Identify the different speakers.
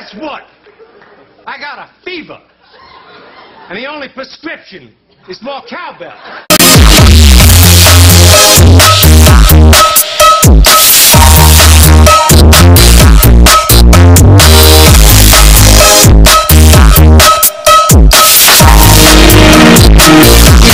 Speaker 1: Guess what? I got a fever. And the only prescription is more cowbell.